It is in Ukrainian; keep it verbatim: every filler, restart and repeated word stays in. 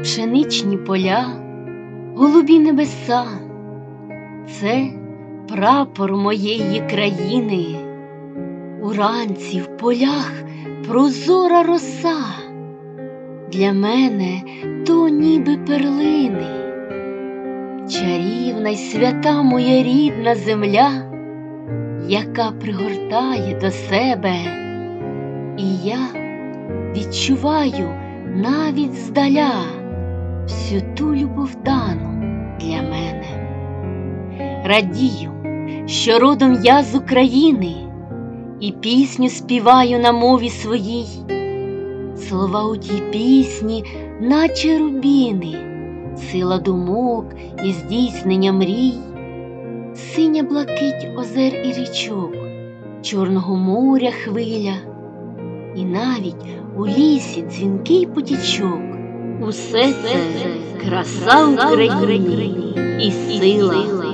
пшеничні поля, голубі небеса – це прапор моєї країни. Уранці в полях прозора роса, для мене то ніби перлини. Чарівна й свята моя рідна земля, яка пригортає до себе, і я відчуваю навіть здаля всю ту любовдану для мене. Радію, що родом я з України, і пісню співаю на мові своїй. Слова у тій пісні, наче рубіни, сила думок і здійснення мрій, синя блакить озер і річок, Чорного моря хвиля, і навіть у лісі дзвінкий потічок. Усе це краса України і сила